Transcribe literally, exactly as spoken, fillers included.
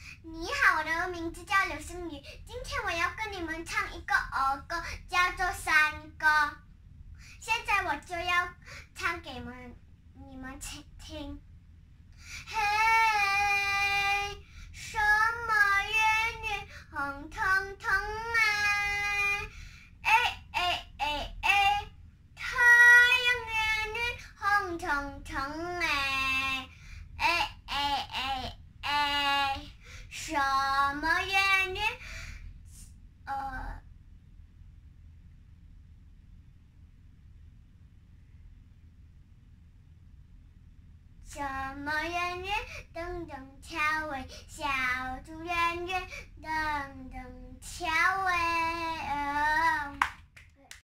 你好，我的名字叫刘星宇，今天我要跟你们唱一个儿歌，叫做《山歌》。现在我就要唱给你们你们听听。嘿，什么月女红彤彤啊，哎哎哎哎，太阳月女红彤彤哎，哎哎哎哎，什么月女？呃。什么圆圆噔噔跳喂，小猪圆圆噔噔跳喂。哦